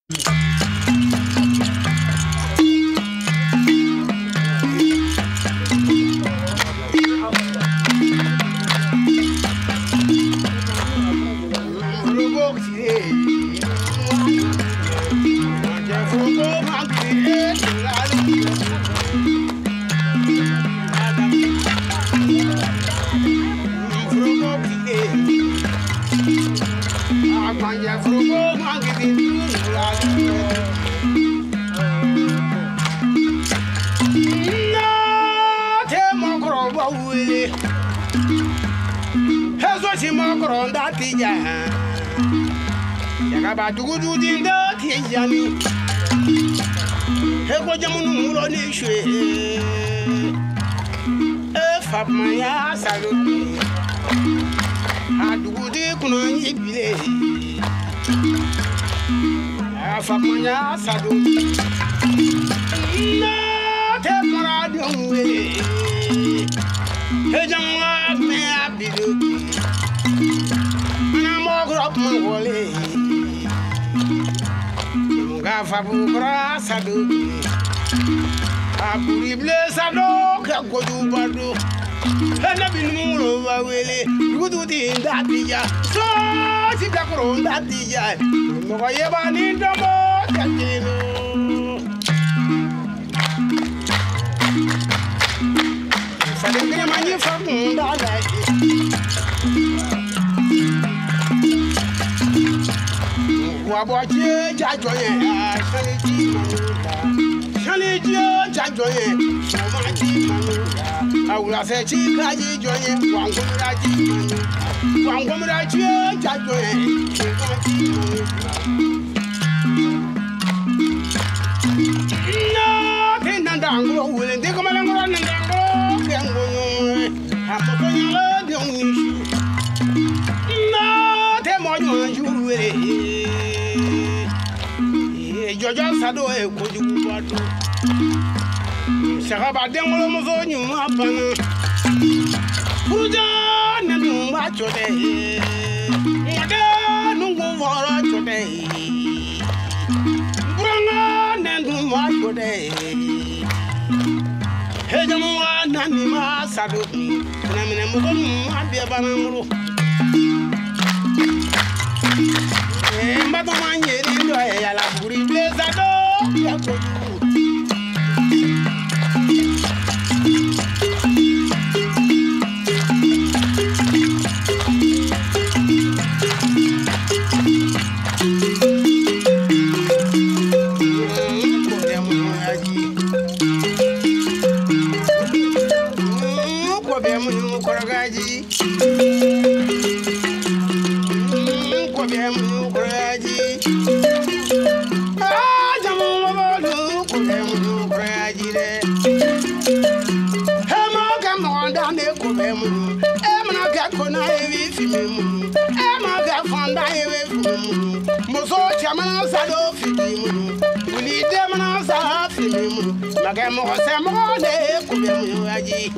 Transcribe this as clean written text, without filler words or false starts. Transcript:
Dugu dinda tijani heko jamunu mulo ni shwe fapma ya salu adugu di kuno yibile fapma ya salu na te mara dongwe he jamwa me abidu na mo grop mo wole Fabu crossroad, Aburi blessado, Kakodu Bado, and I've been more away. You do the Datia, so she got on that DJ. No, I ever need the more. If I didn't get money from Waboye jajoye Shaliji jajoye Somaji manuda Awula se chikaji joye Wangomraji jajoye No tendango wule ndiko malangura ndango kengo Amokonya de unishu No temoyo juwele Jojo sado e koju wado Shakaba dengolo mozo nyuma pana Puja nenu machode Mwade nungu vora chode Buranga nenu machode Hejamuwa nani ma sado Namine mozo nyuma bia banamuro Mbato manyeri ndo ya la buri blezado ya koju Magamo semo de kubemu aji